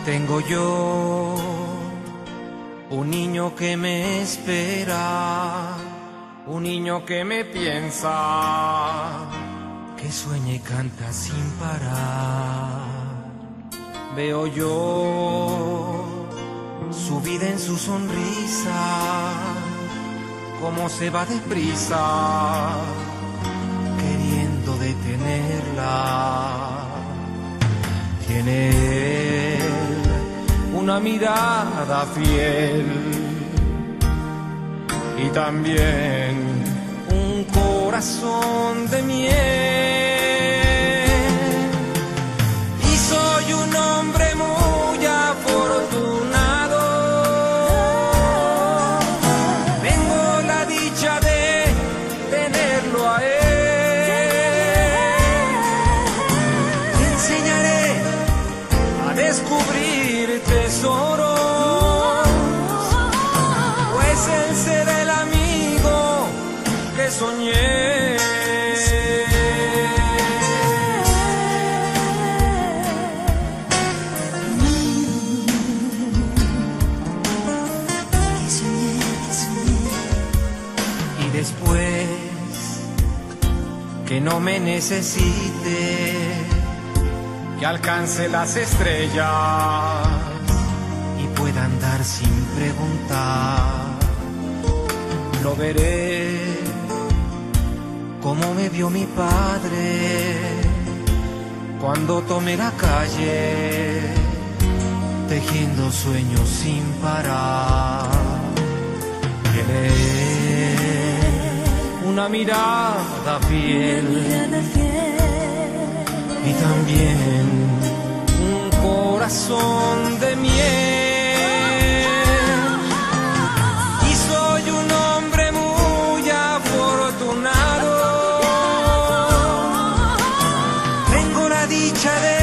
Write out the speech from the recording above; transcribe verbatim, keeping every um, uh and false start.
Tengo yo un niño que me espera, un niño que me piensa, que sueña y canta sin parar. Veo yo su vida en su sonrisa, cómo se va deprisa, queriendo detenerla. Tiene él una mirada fiel y también un corazón de miel. Y soy un hombre muy afortunado, tengo la dicha de tenerlo a él. Te enseñaré a descubrir tesoros, pues él será el amigo que soñé. Y después que no me necesite, que alcance las estrellas y pueda andar sin preguntar, lo veré como me vio mi padre cuando tomé la calle, tejiendo sueños sin parar. Tiene una mirada fiel y también un corazón de miel. Y soy un hombre muy afortunado, tengo la dicha de